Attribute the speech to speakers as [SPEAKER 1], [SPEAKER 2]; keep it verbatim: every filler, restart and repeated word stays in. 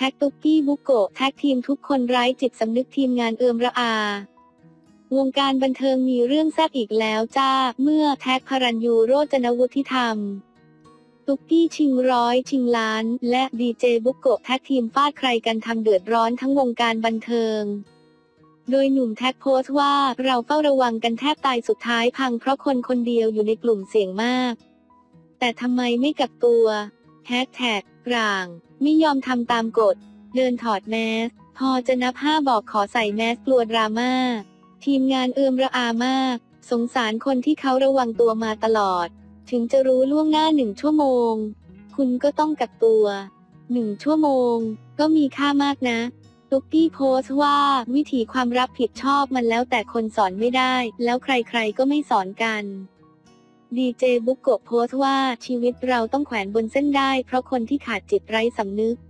[SPEAKER 1] กตุกกี้บุโกะแท็กทีมทุกคนไร้จิตสำนึกทีมงานเอือมระอาวงการบันเทิงมีเรื่องแซ่บอีกแล้วจ้าเมื่อแท็กพรัญญูโรจนวุฒิธรรมตุกกี้ชิงร้อยชิงล้านและดีเจบุโกะแท็กทีมฟาดใครกันทำเดือดร้อนทั้งวงการบันเทิงโดยหนุ่มแท็กโพสต์ว่าเราเฝ้าระวังกันแทบตายสุดท้ายพังเพราะคนคนเดียวอยู่ในกลุ่มเสี่ยงมากแต่ทำไมไม่กักตัวแฮชแท็กกลางไม่ยอมทำตามกฎเดินถอดแมสพอจะนับห้าบอกขอใส่แมสกลัวดราม่าทีมงานเอือมระอามากสงสารคนที่เขาระวังตัวมาตลอดถึงจะรู้ล่วงหน้าหนึ่งชั่วโมงคุณก็ต้องกักตัวหนึ่งชั่วโมงก็มีค่ามากนะตุกกี้โพสต์ว่าวิถีความรับผิดชอบมันแล้วแต่คนสอนไม่ได้แล้วใครๆก็ไม่สอนกันดีเจบุโกะโพสต์ว่าชีวิตเราต้องแขวนบนเส้นได้เพราะคนที่ขาดจิตไร้สำนึก